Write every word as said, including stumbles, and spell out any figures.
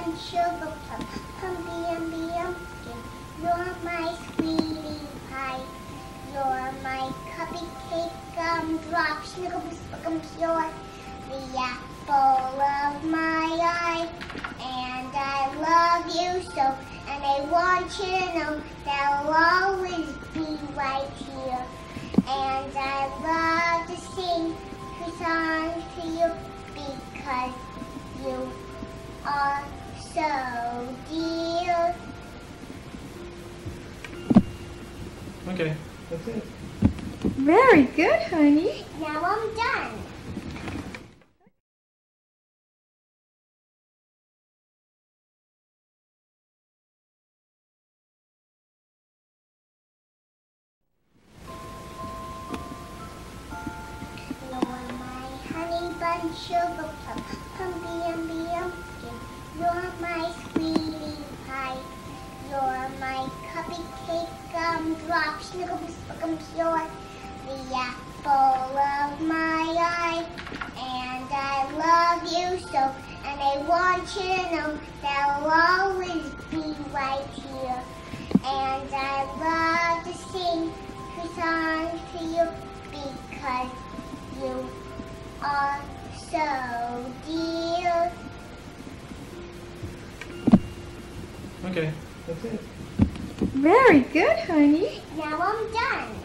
bun, sugar plum, pumpy umby umpkin. You're my sweetie pie. You're my cupcake gumdrop, snickums, bookums. You're the apple of my eye, and I love you so. And I want you to know that I'll always be right here. And I love to sing two songs to you because you are so dear. Okay, that's it. Very good, honey. Now I'm done. You're my honey bun, sugar plum, pumpy umby umpkin. You're my sweetie pie. You're my cupcake gumdrop, snickums, bookums. You're the apple of my eye, and I love you so. And I want you to know that I'll always be right here. And I love to sing two songs to you because you are so dear. Okay, that's it. Very good, honey. Now I'm done.